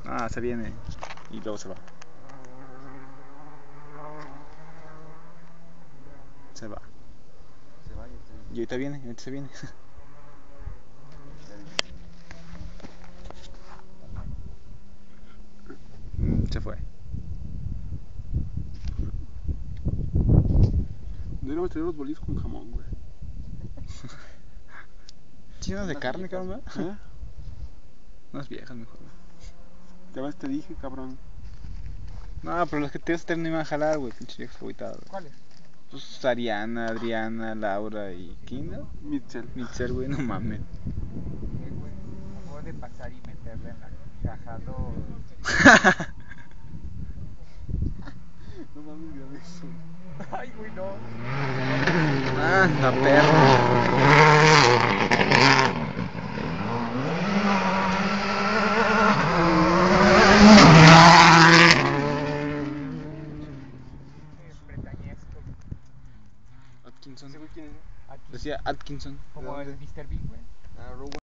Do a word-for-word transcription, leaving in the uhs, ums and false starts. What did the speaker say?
Ah, se viene y luego se va. Se va. Se va y ahorita viene. Y ahorita viene, ahorita se viene. Mm, Se fue. Deberíamos tener los bolillos con jamón, güey. Chinos de Unas carne, viejas, cabrón, ¿verdad? ¿eh? Unas viejas mejor. Ya ves, te dije, cabrón. No, pero los que te vas a tener no iban a jalar, güey, pinche viejas agüitadas. ¿Cuáles? Pues Ariana, Adriana, Laura y Kinda. Mitchell. Mitchell, güey, no mames. Eh, güey, acabo de pasar y meterle en la caja dos. No mames, grabé eso. Ay, güey, no. Anda, perro. Eh, bretañesco. Atkinson. ¿Ese güey quién es? Aquí. Decía Atkinson. Como ¿De el dónde? mister Bean, güey. Ah, Rowan.